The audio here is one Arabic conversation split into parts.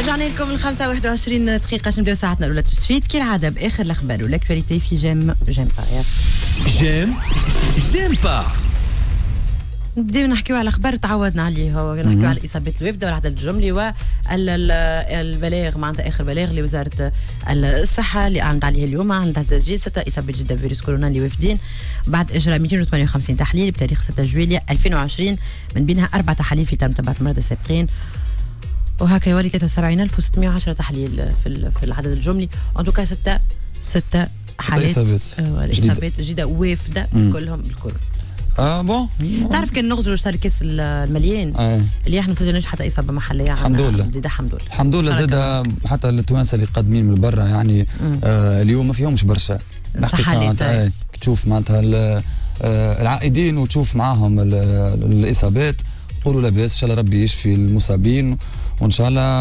رجعنا لكم الخمسة 21 دقيقة نبداو ساعتنا الأولى تسفيت كالعادة بآخر الأخبار والأكtualité في جيم با. جيم با نبداو نحكيو على اخبار تعودنا عليه، نحكيو على اصابات الوفده والعدد الجملي والبلاغ معناتها اخر بلاغ لوزاره الصحه اللي اعلنت عليه اليوم. اعلنت على تسجيل 6 اصابات جديده بفيروس كورونا لوافدين بعد اجراء 258 تحليل بتاريخ 6 جويلية 2020، من بينها 4 تحاليل في متابعه المرضى السابقين، وهكا يولي 73,610 تحليل في العدد الجملي. ان توكا 6 حالات اصابات جديده وافده كلهم بالكورونا. بون تعرف كان نغزروا صار كاس المليان اللي احنا ما سجلناش حتى اصابه محليه. الحمد لله الحمد لله زاد حتى التوانسه اللي قادمين من برا يعني اليوم ما فيهمش برشا صحه. تشوف معناتها العائدين وتشوف معاهم الاصابات قولوا لاباس ان شاء الله ربي يشفي المصابين، وان شاء الله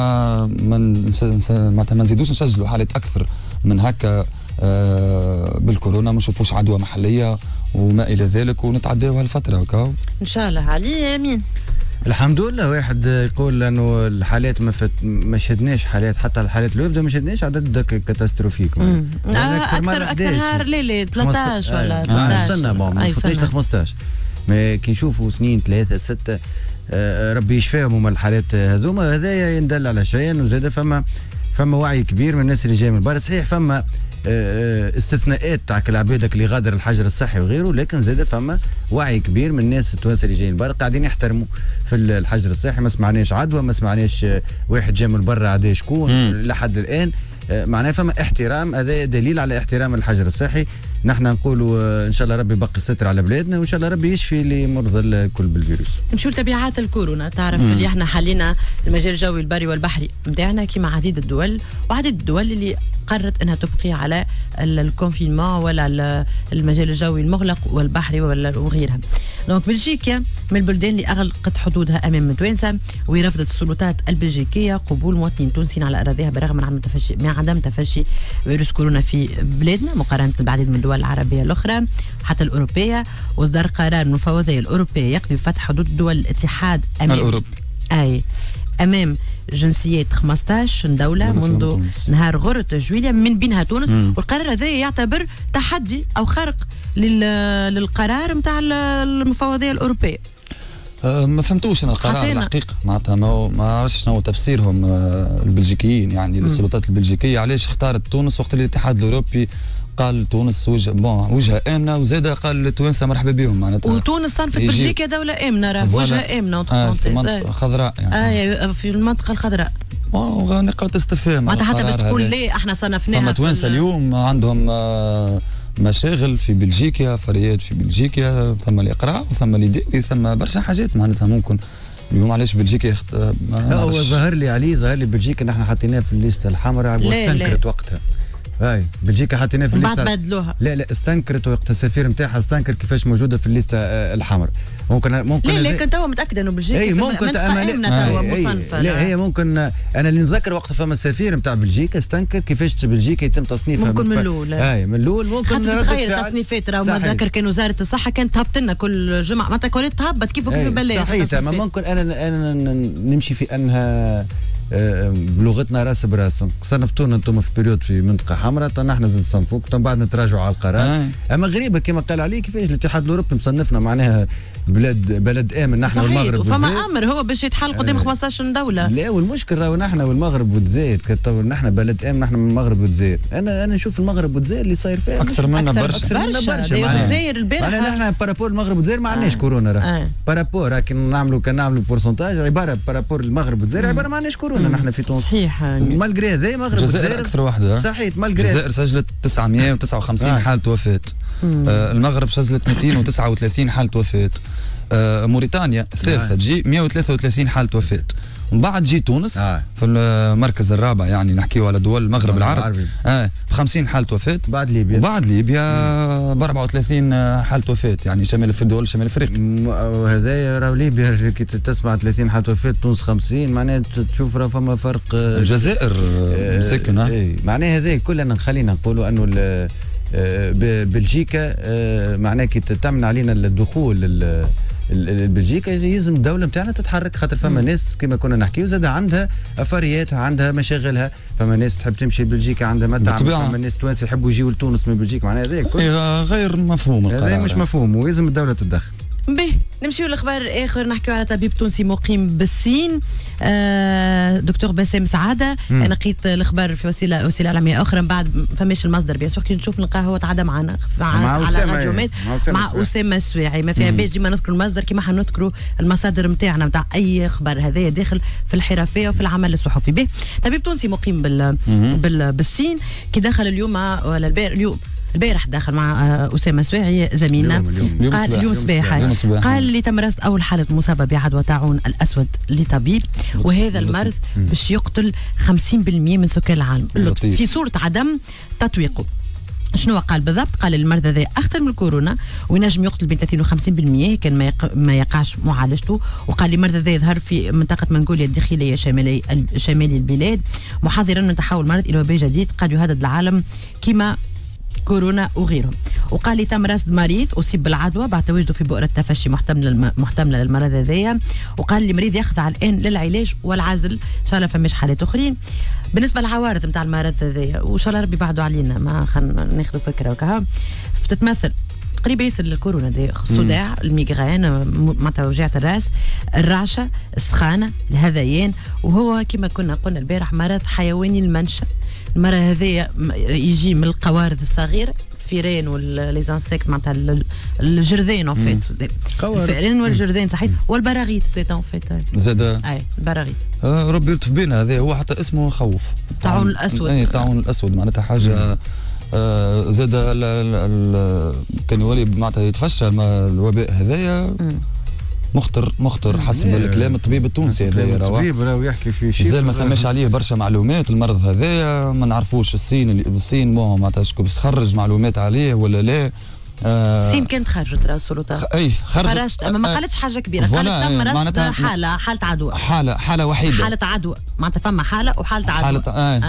معناتها ما نزيدوش نسجلوا حالات اكثر من هكا بالكورونا، ما نشوفوش عدوى محليه وما الى ذلك ونتعداو هالفتره هكا ان شاء الله. علي امين الحمد لله. واحد يقول انه الحالات ما شدناش حالات، حتى الحالات الوفده ما شدناش عدد كاتاستروفيك. اكثر نهار ليله 13 ولا 16 وصلنا ما فوتناش ل 15. ما كي نشوفوا سنين 3 6 ربي يشفيهم هما الحالات هذوما، هذايا يندل على شيء. وزاد فما وعي كبير من الناس اللي جايه من برا. صحيح فما استثناءات تاع العبادك اللي غادر الحجر الصحي وغيره، لكن زاد فما وعي كبير من الناس التوانسه اللي جايين برا قاعدين يحترموا في الحجر الصحي. ما سمعناش عدوى، ما سمعناش واحد جاي من برا عدا شكون لحد الان. معناه فما احترام، هذا دليل على احترام الحجر الصحي. نحن نقولوا ان شاء الله ربي يبقي الستر على بلادنا، وان شاء الله ربي يشفي اللي مرضى الكل بالفيروس. نمشيو لتبعات الكورونا. تعرف اللي احنا حلينا المجال الجوي البري والبحري نتاعنا كيما عديد الدول، وعديد الدول اللي قررت انها تبقي على الكونفينمون ولا المجال الجوي المغلق والبحري وغيرها. دونك بلجيكا من البلدان اللي اغلقت حدودها امام التوانسه، ورفضت السلطات البلجيكيه قبول مواطنين تونسيين على اراضيها بالرغم من عدم تفشي فيروس كورونا في بلادنا مقارنه بالعديد من الدول العربيه الاخرى حتى الاوروبيه. واصدر قرار المفوضيه الاوروبيه يقضي بفتح حدود دول الاتحاد امام جنسيات 15 دولة منذ نهار غرة جويلية من بينها تونس. والقرار هذا يعتبر تحدي أو خرق للقرار متاع المفوضية الأوروبية. ما فهمتوش أنا القرار الحقيقة، معناتها ما عرفتش شنو تفسيرهم البلجيكيين يعني السلطات البلجيكية علاش اختارت تونس وقت الاتحاد الأوروبي قال تونس وجهه امنه، وزاد قال التوانسه مرحبا بهم معناتها. وتونس صنفت بلجيكا دوله امنه، وجهه امنه في المنطقه خضراء يعني. في المنطقه الخضراء. نقاط استفهام معناتها حتى باش تقول ليه احنا صنفناها. فما توانسه اليوم عندهم مشاغل في بلجيكا، فريات في بلجيكا، ثم الاقراء وثم اليداوي، ثم برشا حاجات معناتها ممكن اليوم. علاش بلجيكا هو ظهر لي بلجيكا نحن حطيناها في الليسته الحمراء واستنكرت وقتها. بلجيكا حاطينها في الليسته بعد بدلوها. لا استنكرت وقت السفير نتاعها استنكر كيفاش موجوده في الليسته الحمراء. ممكن لا لكن توا متاكده انه بلجيكا ممكن توا مصنفه. لا هي ممكن انا اللي نتذكر وقت فما السفير نتاع بلجيكا استنكر كيفاش بلجيكا يتم تصنيفها ممكن من الاول. من الاول ممكن تتخيل التصنيفات. راهو نتذكر كان وزاره الصحه كانت تهبط لنا كل جمعه معناتها كانت تهبط كيف بلاش. صحيح ما ممكن انا نمشي في انها بلغتنا راس براس. صنفتونا انتم في بيريود في منطقه حمراء، نحن نصنفوك بعد نتراجعوا على القرار. اما غريبه كما قال عليه كيفاش الاتحاد الاوروبي مصنفنا معناها بلد امن نحن والمغرب وفما امر هو باش يتحل قدام 15 دوله. لا والمشكل راهو نحن والمغرب والجزائر نحن بلد امن، نحن من المغرب والجزائر. انا نشوف المغرب والجزائر اللي صاير فيها اكثر منا برشا. الجزائر البارح نحن بارابور المغرب والجزائر ما عندناش كورونا راه بارابور، لكن نعملوا بورسنتاج عباره بارابور المغرب والجزائر عباره ما عندناش كورونا نحن في تونس. صحيح مالغري هذا المغرب والجزائر اكثر واحده. صحيح مالغري الجزائر سجلت 959 حاله وفاه. المغرب سجلت 239 حاله وفاه. موريتانيا ثالثه تجي 133 حاله وفاه. ومن بعد جي تونس في المركز الرابع، يعني نحكيو على دول المغرب العربي ب 50 حاله وفاه. بعد ليبيا ب 34 حاله وفاه، يعني في دول شمال افريقيا. وهذا راهو ليبيا كي تسمع 30 حاله وفاه تونس 50 معناها تشوف راه فما فرق. الجزائر مسكن معناها هذا كلنا خلينا نقولوا انه بلجيكا معناها كي تمنع علينا الدخول بلجيكا يلزم الدوله نتاعنا تتحرك، خاطر فما ناس كما كنا نحكيو زاد عندها افارياتها، عندها مشاغلها، فما ناس تحب تمشي لبلجيكا عندها متعب، فما ناس توانسه يحبوا يجيو لتونس من بلجيكا، معناها هذا غير مفهوم، هذا مش مفهوم ويلزم الدوله تتدخل. به نمشيو لاخبار اخر، نحكيو على طبيب تونسي مقيم بالصين، دكتور باسم سعاده. انا لقيت الاخبار في وسيله اعلاميه اخرى، من بعد فماش المصدر بيان سور، كي نشوف نلقاه هو تعدى معنا على راديو ميد مع اسامه السويعي، ما فيها باش ديما نذكر المصدر كيما حنذكروا المصادر نتاعنا نتاع اي خبر، هذايا داخل في الحرفيه وفي العمل الصحفي. به طبيب تونسي مقيم بالصين كي دخل اليوم ولا البارح داخل مع أسامة سواعي زميلنا اليوم صباح قال لي تم رصد أول حالة مصابة بعدوى طاعون الأسود لطبيب، وهذا المرض باش يقتل 50% من سكان العالم في صورة عدم تطويقه. شنو قال بالضبط؟ قال المرض هذا أخطر من الكورونا وينجم يقتل بين 30 و 50% كان ما يقعش معالجته. وقال لي المرض هذا يظهر في منطقة منغوليا الداخلية شمالي البلاد، محذرا من تحول المرض إلى وباء جديد قد يهدد العالم كما كورونا وغيرهم. وقال لي تم رصد مريض اصيب بالعدوى بعد تواجده في بؤره تفشي محتمله للمرض هذايا. وقال لي مريض يخضع الان للعلاج والعزل، ان شاء الله فماش حالات اخرين. بالنسبه للعوارض نتاع المرض هذايا وان شاء الله ربي بعدوا علينا، ما خلينا ناخذوا فكره وكها، تتمثل قريب ياسر للكورونا دي، الصداع، الميغرين، معناتها وجعة الراس، الرعشه، السخانه، الهذيان. وهو كما كنا قلنا البارح مرض حيواني المنشأ. المرض هذايا يجي من القوارض الصغيره، الفيران والليزانسيكت معناتها الجرذان اون فيت، الفيران والجرذان صحيح، والبراغيث زاد اون فيت زاد اي البراغيث. ربي يلطف بينا، هذا هو حتى اسمه خوف، طاعون الاسود. اي طاعون الاسود معناتها حاجه زاد كان يولي معناتها يتفشى الوباء هذايا مخطر حسب الكلام الطبيب التونسي هذايا. الطبيب راهو يحكي في شيء زين ما ثماش عليه برشا معلومات المرض هذايا، ما نعرفوش الصين معناتها شكون باش تخرج معلومات عليه ولا لا. الصين كانت خرجت راسه اي خرجت اما ما قالتش حاجه كبيره، قالت تم رصد حاله عدوى، حاله وحيده، حاله عدوى معناتها فما حاله وحاله عدوى.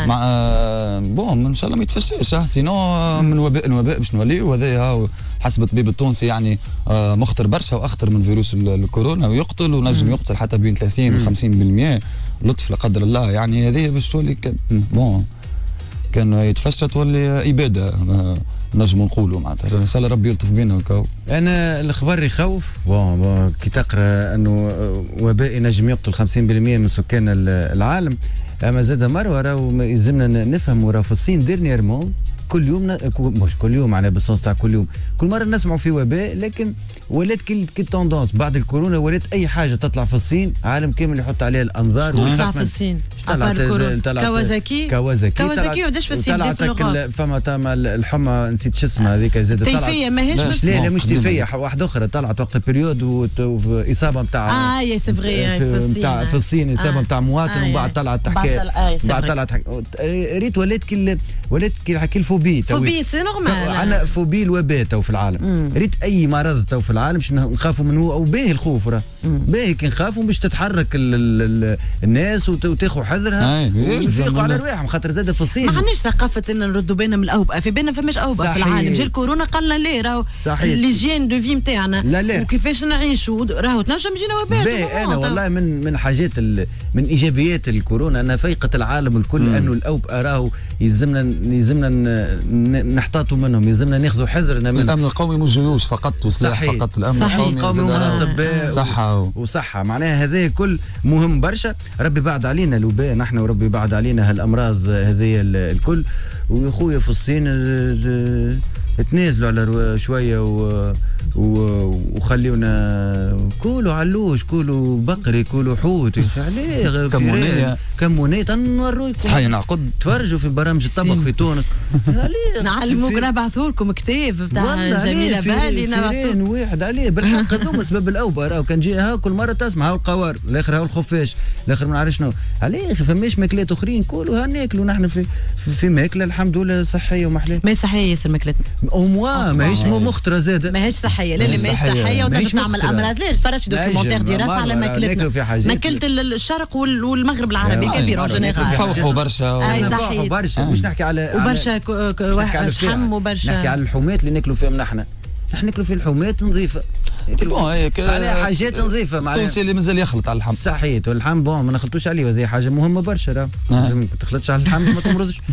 بون ان شاء الله ما يتفشاش، سينو من الوباء باش نوليو. هذايا حسب الطبيب التونسي يعني مخطر برشا واخطر من فيروس الكورونا، ويقتل ونجم يقتل حتى بين 30 و 50%. لطف لا قدر الله، يعني هذه باش تولي بون كان يتفشى تولي اباده نجم نقولوا معناتها. ان شاء الله ربي يلطف بينا وكاو. انا الاخبار يخوف كي تقرا انه وباء نجم يقتل 50% من سكان العالم. اما زاد مره راهو يلزمنا نفهموا راه في الصين ديرنييرمون كل يوم مش كل يوم معناها بالسونس تاع كل يوم، كل مره نسمعوا في وباء، لكن ولات كل توندونس بعد الكورونا ولات اي حاجه تطلع في الصين عالم كامل يحط عليها الانظار. ويخاف في الصين طلعت كوازاكي وداش في الصين فما تم الحمى نسيت شو اسمها هذيك زادت طلعت تيفيه ماهيش في الصين. لا مش تيفيه، واحده اخرى طلعت وقت البريود واصابه نتاع يا سي فغي في الصين اصابه نتاع مواطن، ومن بعد طلعت تحكي بعد طلعت ريت ولات كل فوبي سي نورمال. عندنا فوبي الوباء تو في العالم. ريت اي مرض تو في العالم باش نخافوا منه، او باهي الخوف راه باهي كي نخافوا باش تتحرك الناس وتاخذوا حذرها ويفيقوا على رواحهم، خاطر زاد في الصين ما عندناش ثقافه ان نردوا بالنا من الاوبئه، في بالنا فماش اوبئه في العالم. جا الكورونا قالنا لا راهو ليجين دو في نتاعنا وكيفاش نعيشوا راهو تنجم يجينا وباء. انا والله من حاجات من ايجابيات الكورونا انها فيقت العالم الكل انه الاوبئه راهو يلزمنا نحتاطوا منهم، يلزمنا ناخذوا حذرنا منهم. الامن القومي مش جيوش فقط وسلاح فقط، الامن القومي والاطباء وصحه معناها هذا كل مهم برشا. ربي بعد علينا الوباء نحن، وربي بعد علينا هالامراض هذه الكل. ويخويا في الصين تنازلوا على شويه وخليونا كولوا علوش، كولوا بقري، كولوا حوت، عليه كمونيه تنوروكم صحيح نعقد تفرجوا في برامج الطبخ في تونس. نعلموك نبعثوا لكم كتاب بتاع جميله بالي نبعثوا واحد عليه بالحق. هذوما سبب الاوبئه راهو كان جي ها كل مره تسمع هاو القوار، الاخر هاو الخفاش، الاخر ما نعرف شنو عليه. فماش ماكلات اخرين كولوا ها ناكلوا نحن في ماكله الحمد لله صحيه ومحلاه. ما صحيه ياسر ماكلتنا او موا ماهيش مخطره زاده، ماهيش صحيه. لا ماهيش صحيه وتنجم تعمل امراض. ليش تفرجت دوكيومنتير دراسه على ماكله الشرق والمغرب العربي كبير جينيرال. فوحوا برشا صحيح برشا. مش نحكي على وبرشا شحم وبرشا، نحكي على الحومات اللي ناكلوا فيهم نحن ناكلوا في الحومات نظيفه عليها حاجات نظيفه. التونسي اللي مازال يخلط على اللحم صحيت، واللحم بون ما نخلطوش عليه، وهذه حاجه مهمه برشا. لازم ما تخلطش على اللحم ما تمرضش.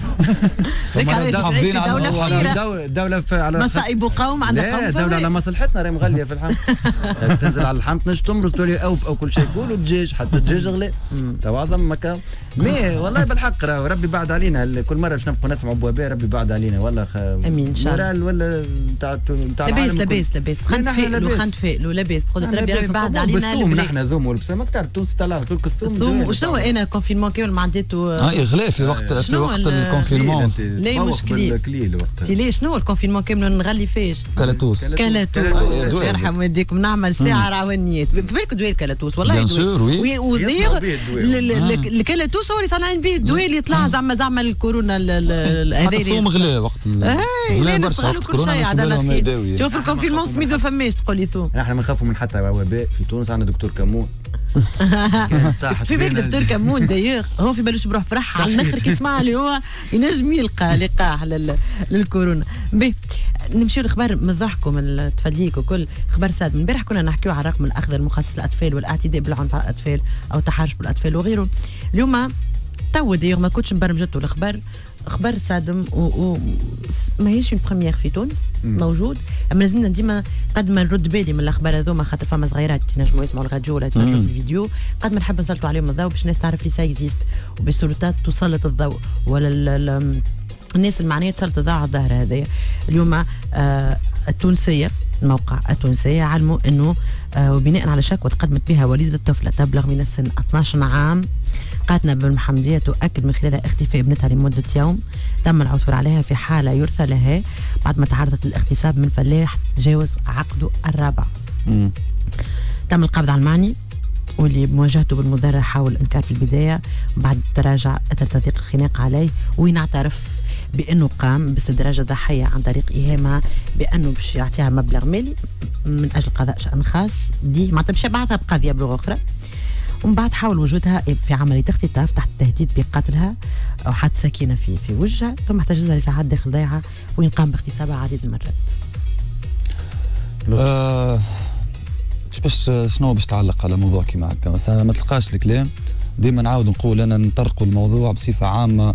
حافظين على الدوله على مصائب قوم عندها قوم. الدوله على مصلحتنا راهي مغليه في اللحم. تنزل على اللحم تنجم تمرض تولي او كل شيء يقولوا الدجاج، حتى الدجاج غلي توعظم مكان. مي والله بالحق راه ربي بعد علينا، كل مره باش نبقوا نسمعوا بوابه ربي بعد علينا والله. امين ان شاء الله. ولا نتاع لاباس خنتفائلوا لاباس بقدر ربي بعد علينا. نحن ذوم والبسام اكثر تونس طلع كل الثوم. وشنو انا كونفينمون كامل ما عديتو غلا في وقت الكونفينمون. لا مشكل ليش شنو الكونفينمون كامل نغلي فيش كالاتوس يرحم والديكم نعمل ساعه راونيات بالك دوي الكالاتوس والله ودير الكالاتوس هو اللي صانعين به الدواء اللي يطلع زعما الكورونا هذا الثوم غلا وقت غلا برشا وقت الكورونا. شوف الكونفينمون سميت ما فماش تقول لي ثوم. نحن ما نخافوا من حتى وباء في تونس. عندنا دكتور كمون في بالك دكتور كمون دايوغ هو في بالوش بروح فرح على الاخر كي يسمع اللي هو ينجم يلقى لقاح للكورونا. باهي نمشيو لخبر من ضحكم من تفدليك وكل خبر ساد. من البارح كنا نحكيو على رقم الاخضر المخصص للاطفال والاعتداء بالعنف على الاطفال او تحرش بالاطفال وغيره. اليوم تو دايوغ ما كنتش مبرمجته الخبر، خبر صادم ماهيش اون بروميير في تونس موجود. اما لازمنا ديما قد ما نرد بالي من الاخبار هذوما، خاطر فما صغيرات ينجموا يسمعوا الراديو ولا يتفرجوا في الفيديو، قد ما نحب نسلطوا عليهم الضوء باش الناس تعرف لي سا اكزيست وبالسلطات تسلط الضوء ولا الناس المعنيه تسلط الضوء على الظاهره هذايا. اليوم التونسيه الموقع التونسيه علموا انه وبناء على شكوى تقدمت بها والده طفله تبلغ من السن 12 عام قاتنا بالمحمدية تؤكد من خلال اختفاء ابنتها لمدة يوم تم العثور عليها في حالة يرثى لها بعد ما تعرضت للاغتصاب من فلاح تجاوز عقده الرابع. تم القبض على المعني واللي بمواجهته بالمضارع حاول الانكار في البداية، بعد تراجع اثر تضييق الخناق عليه وينعترف بانه قام باستدراج الضحيه عن طريق ايهامها بانه باش يعطيها مبلغ مالي من اجل قضاء شان خاص دي معناتها باش يبعثها بقضيه بلغه اخرى. ومن بعد حاول وجودها في عمليه اختطاف تحت التهديد بقتلها او حط سكينه في وجهها، ثم احتجزها لساعات داخل ضيعه وين قام باغتصابها عديد المرات. باش شنو باش تعلق على موضوع كيما هكا ما تلقاش الكلام. ديما نعاود نقول انا نطرقوا الموضوع بصفه عامه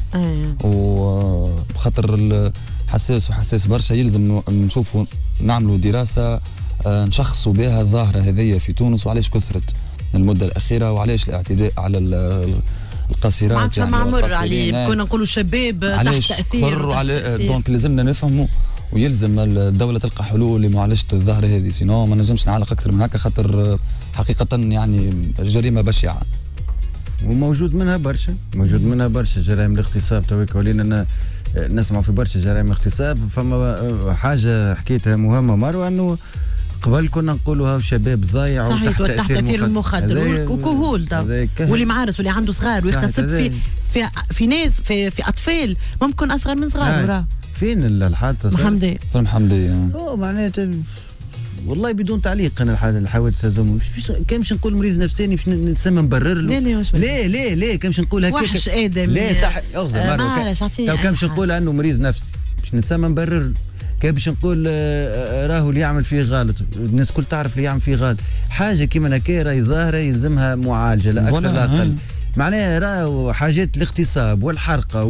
وبخاطر حساس برشا يلزم نشوفوا نعملوا دراسه نشخصوا بها الظاهره هذيا في تونس وعلاش كثرت المده الاخيره وعلاش الاعتداء على القاصرات يعني معمر عليه كنا نقولوا شباب تحت تاثير دونك لازمنا نفهموا ويلزم الدوله تلقى حلول لمعالجه الظاهره هذه، سينو ما نجمش نعلق اكثر من هكا خاطر حقيقه يعني جريمه بشعه وموجود منها برشا جرائم الاغتصاب. تويك ولينا نسمع في برشا جرائم اغتصاب. فما حاجه حكيتها مهمه مروه انه قبل كنا نقولوا هاو شباب ضايع وتحت تاثير المخدر وكهول واللي معارس واللي عنده صغار ويغتصب في ناس في اطفال ممكن اصغر من صغار. فين الحادثه؟ في المحمديه. معناتها والله بدون تعليق انا الحوادث هذوما كان باش نقول مريض نفساني باش نتسمى نبرر له. لا كان باش نقول هكاك وحش ادمي. لا صح اغزر تو كان باش نقول انه مريض نفسي باش نتسمى نبرر له. كان باش نقول راهو اللي يعمل فيه غلط، الناس كل تعرف اللي يعمل فيه غلط. حاجه كيما هكا راهي ظاهره يلزمها معالجه لا اكثر لا اقل. معناها راهو حاجات الاغتصاب والحرقه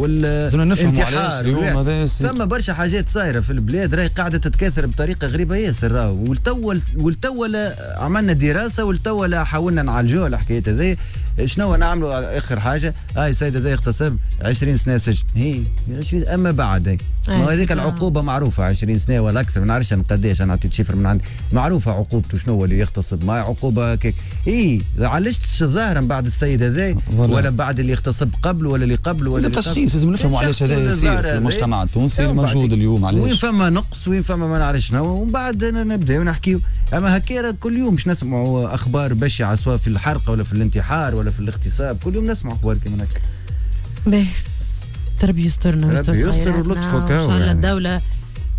والانتحار ثم برشا حاجات صايره في البلاد راهي قاعده تتكاثر بطريقه غريبه ياسر. راهو والتو عملنا دراسه والتو حاولنا نعالجوها الحكايات هذه. شنو نعملوا اخر حاجه؟ السيد هذا اغتصب 20 سنه سجن. هي 20 اما بعد ما هذيك العقوبه معروفه 20 سنه ولا اكثر ما نعرفش انا قداش، انا عطيت شفر من عندي معروفه عقوبته شنو اللي يغتصب. ما عقوبه هكاك علاش الظاهره من بعد السيد هذا ولا بعد اللي يغتصب قبل ولا اللي قبل ولا لازم تشخيص، لازم نفهموا علاش هذا يصير في المجتمع التونسي الموجود اليوم. علاش وين فما نقص وين فما ما نعرفش شنو ومن بعد نبداو نحكيو. اما هكا كل يوم باش نسمعوا اخبار بشعه سواء في الحرقه ولا في الانتحار ولا في الاغتصاب، كل يوم نسمع اخبار كيما هكا. باهي ربي يسترنا ربي يستر ولطفك. ان شاء الله الدوله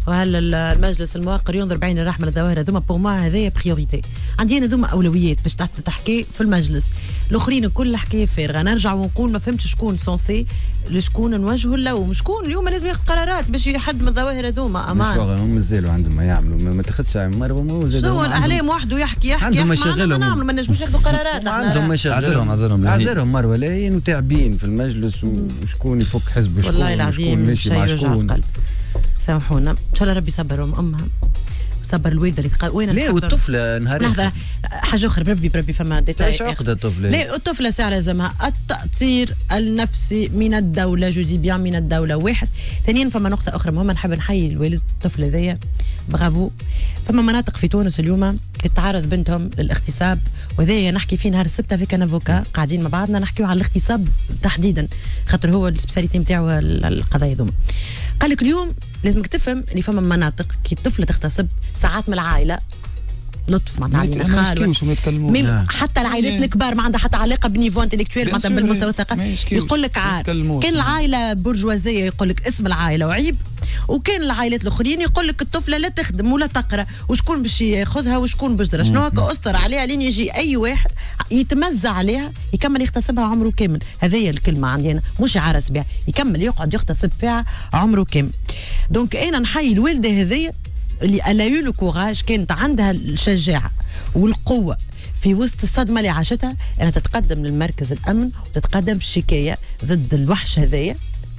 وهل المجلس المواقر ينظر بعين الرحمه للظواهر هذوما بور ما هذايا بريوريتي. عندي انا هذوما اولويات باش تحكي في المجلس. الاخرين كل حكايه فارغه. نرجع ونقول ما فهمتش شكون سونسي لشكون نوجهوا اللوم، شكون اليوم لازم ياخذ قرارات باش يحد من الظواهر هذوما. امان هم مازالوا عندهم ما يعملوا، ما تاخذش مروه شنو الاعلام وحده يحكي عندهم مشاغلهم، ما نجموش ياخذوا قرارات. عندهم مشاغلهم عذرهم مروه لاين وتعبين في المجلس وشكون يفك حزب وشكون ماشي مع شكون. سامحونا ان شاء الله ربي يصبرهم امها وصبر الوالده اللي تقال وين لا والطفله نهار حاجه اخرى بربي فما ديتاي. ايش عقده الطفله؟ لا الطفله ساعه لازمها التاثير النفسي من الدوله، جو دي بيان من الدوله. واحد ثانيا فما نقطه اخرى مهمه نحب نحيي الوالد الطفل هذايا برافو. فما مناطق في تونس اليوم تتعرض بنتهم للاغتصاب، وهذايا نحكي فيه نهار السبت في كنافوكا قاعدين مع بعضنا نحكيو على الاغتصاب تحديدا خاطر هو السبيساليتي نتاعو القضايا ذوما. قال لك اليوم لازمك تفهم اللي فما مناطق كي الطفله تغتصب ساعات من العائله لطف معناتها الخال حتى العائلات الكبار ما عندها حتى علاقه بنيفو انتلكتويل معناتها بالمستوى الثقافي. يقول لك كان العائله برجوازيه يقول لك اسم العائله وعيب، وكان العائلات الاخرين يقول لك الطفله لا تخدم ولا تقرا وشكون باش ياخذها وشكون باش درا شنو هكا استر عليها لين يجي اي واحد يتمزع عليها يكمل يغتصبها عمره كامل. هذه الكلمه عندي انا مش عرس بها، يكمل يقعد يغتصب فيها عمره كامل. دونك انا نحيي الوالده هذه اللي الا يو لو كوراج، كانت عندها الشجاعه والقوه في وسط الصدمه اللي عاشتها انها تتقدم للمركز الامن وتتقدم بشكايه ضد الوحش هذايا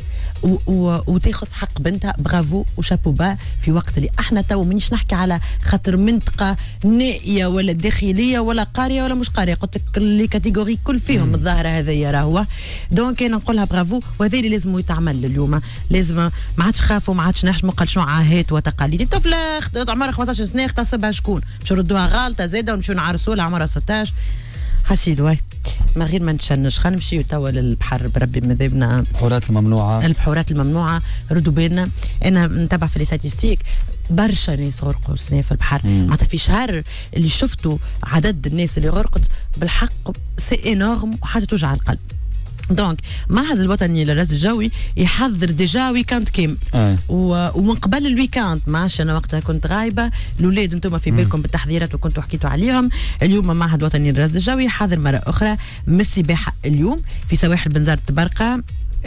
وتاخذ حق بنتها. برافو وشابو با في وقت اللي احنا تو مانيش نحكي على خاطر منطقه نائيه ولا داخليه ولا قاريه ولا مش قاريه، قلت لك لي كاتيجوري كل فيهم الظاهره هذيا راهو. دونك انا نقولها برافو، وهذا اللي لازم يتعمل اليوم. لازم ما عادش خافوا ما عادش نحشموا قال شنو عاهات وتقاليد. الطفله عمرها 15 سنه اغتصبها شكون؟ باش نردوها غالطه زاده ونمشيو نعرسوا لها عمرها 16 حسيلو. واي ما غير ما نتشنج خلينا نمشيو توا للبحر بربي مذابنا. البحورات الممنوعه ردوا بالنا. انا نتابع في الستاتستيك برشا ناس غرقوا السنه في البحر معناتها في شهر اللي شفتوا عدد الناس اللي غرقت بالحق سي انورم وحاجه توجع القلب. دونك المعهد الوطني للرصد الجوي يحضر ديجا ويكاند كامل ومن قبل الويكاند معاش انا وقتها كنت غايبه. الاولاد انتم في بالكم بالتحضيرات وكنتوا حكيتوا عليهم. اليوم المعهد الوطني للرصد الجوي يحضر مره اخرى من السباحه اليوم في سواحل بنزرت برقه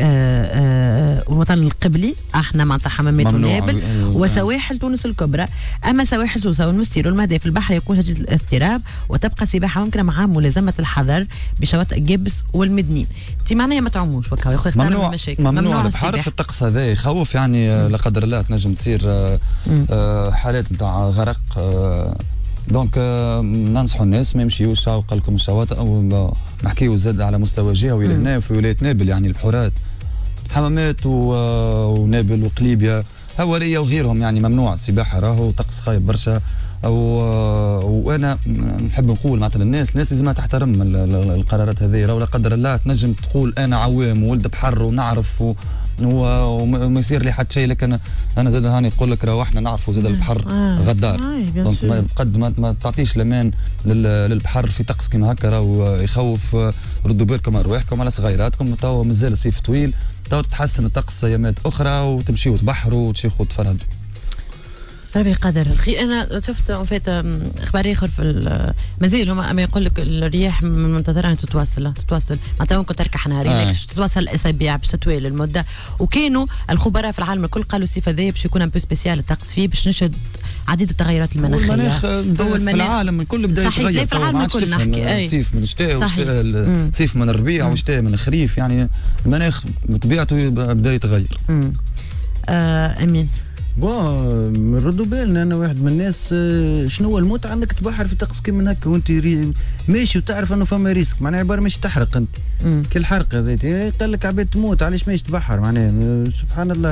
الوطن القبلي احنا معناتها حمامات ونابل وسواحل تونس الكبرى. اما سواحل تونس والمستير والمهدي في البحر يكون شديد الاضطراب وتبقى سباحه ممكنه مع ملازمه الحذر بشواطئ جبس والمدنين. انت معناها ما تعوموش وكا يا خويا ممنوع البحر في الطقس هذا يخوف يعني لا قدر الله تنجم تصير حالات نتاع غرق. دونك ننصحوا الناس ما يمشيوش قال لكم الشواطئ او نحكيو زاد على مستوى جهوي لهنا في ولايه نابل يعني البحورات حمامات ونابل وقليبيا هواريه وغيرهم يعني ممنوع السباحه راهو طقس خايب برشا. وانا نحب نقول معناتها الناس لازمها تحترم القرارات هذه. راهو لا قدر الله تنجم تقول انا عوام وولد بحر ونعرف وما يصير لي حتى شيء، لكن انا زاد هاني نقول لك راهو احنا نعرفوا زاد البحر غدار. دونك قد ما تعطيش الامان للبحر في طقس كيما هكا راهو يخوف. ردوا بالكم ارواحكم على صغيراتكم توا مازال الصيف طويل توا تتحسن الطقس ايامات اخرى وتمشيوا تبحروا وتشيخوا تفرهدوا. ربي قدر الخير. انا شفت فات اخبار اخر في مازال هما اما يقول لك الرياح من منتظرها تتواصل معناتها ممكن تركح نهارين تتواصل اسابيع باش تطويل المده. وكانوا الخبراء في العالم الكل قالوا الصيف هذا باش يكون ان بو سبيسيال الطقس فيه باش نشهد عديد التغيرات المناخيه. المناخ في العالم الكل بدا يتغير في العالم الكل نحكي الصيف من الشتاء الصيف من الربيع والشتاء من الخريف يعني المناخ بطبيعته بدا يتغير. امين بون ردوا بالنا. انا واحد من الناس شنو هو المتعه انك تبحر في طقس كيما هكا وانت ماشي وتعرف انه فما ريسك معناها عباره ماشي تحرق انت كل حرقه هذيك قال لك عباد تموت علاش ماشي تبحر معناها سبحان الله.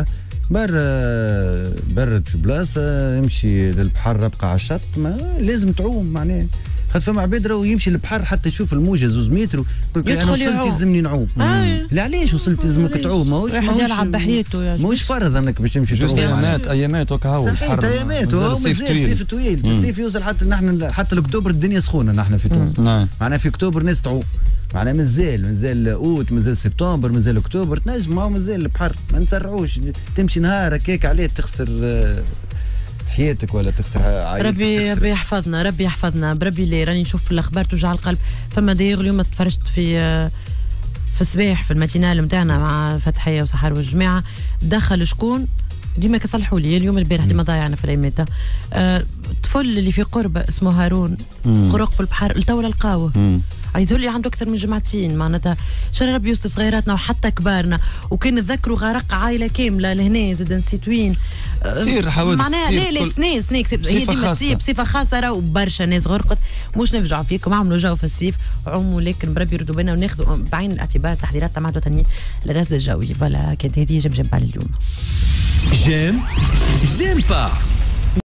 برد في بلاصه امشي للبحر ابقى على الشط ما لازم تعوم معناها. خاطر فما عباد راهو يمشي للبحر حتى يشوف الموجه 2 متر يقول لك انا وصلت يلزمني نعوم. لا علاش وصلت يلزمك تعوم ماهوش يلعب بحياته ماهوش فرض انك باش تمشي تعوم. ايامات وكا هو البحر ايامات مازال الصيف طويل. الصيف يوصل حتى لاكتوبر الدنيا سخونه نحن في تونس معناها في اكتوبر ناس تعوم معناها مازال اوت مازال سبتمبر مازال اكتوبر تنجم مازال البحر ما نسرعوش تمشي نهار هكاك عليه تخسر حياتك ولا تخسر عائلتك. ربي يحفظنا، ربي يحفظنا، بربي اللي راني نشوف في الاخبار توجع القلب. فما داير اليوم تفرجت في الصباح في الماتينال نتاعنا مع فتحيه وسحر والجماعه، دخل شكون ديما كصلحوا لي اليوم البارح ديما ضايعنا في الايميتا. طفل اللي في قرب اسمه هارون غرق في البحر لتوا لقاوه. يظهر لي عنده اكثر من جمعتين معناتها. شر ربي يستر صغيراتنا وحتى كبارنا، وكان نتذكروا غرق عائله كامله لهنا زاد نسيت وين. تصير حوادث معناها لا سنيك هي ديما تصير بصفه خاصه، راهو برشا ناس غرقت. مش نفجعوا فيكم، عملوا جو في الصيف عموا، لكن بربي يردوا بنا وناخذوا بعين الاعتبار تحضيرات مع وطنيه للرصد الجوي. فوالا كانت هذه جيم على اليوم. جيم با